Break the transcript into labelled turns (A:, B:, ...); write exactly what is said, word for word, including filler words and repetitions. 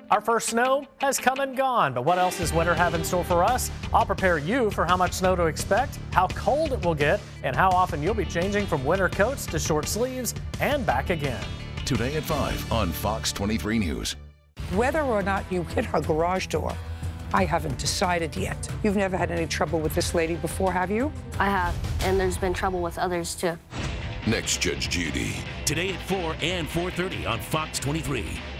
A: Our first snow has come and gone, but what else does winter have in store for us? I'll prepare you for how much snow to expect, how cold it will get, and how often you'll be changing from winter coats to short sleeves and back again.
B: Today at five on Fox twenty-three News.
C: Whether or not you hit her garage door, I haven't decided yet. You've never had any trouble with this lady before, have you?
D: I have, and there's been trouble with others too.
B: Next, Judge Judy.
E: Today at four and four thirty on Fox twenty-three.